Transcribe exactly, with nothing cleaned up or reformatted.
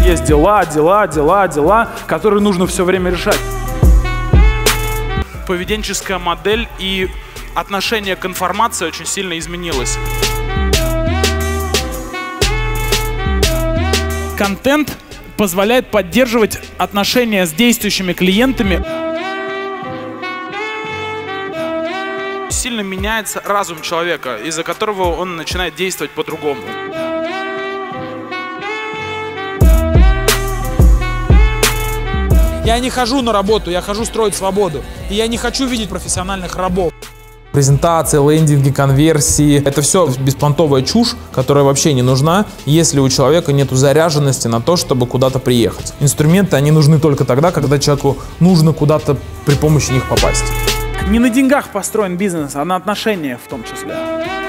есть дела, дела, дела, дела, которые нужно все время решать. Поведенческая модель и отношение к информации очень сильно изменилось. Контент позволяет поддерживать отношения с действующими клиентами. Сильно меняется разум человека, из-за которого он начинает действовать по-другому. Я не хожу на работу, я хожу строить свободу. И я не хочу видеть профессиональных рабов. Презентации, лендинги, конверсии – это все беспонтовая чушь, которая вообще не нужна, если у человека нет заряженности на то, чтобы куда-то приехать. Инструменты, они нужны только тогда, когда человеку нужно куда-то при помощи них попасть. Не на деньгах построен бизнес, а на отношениях в том числе.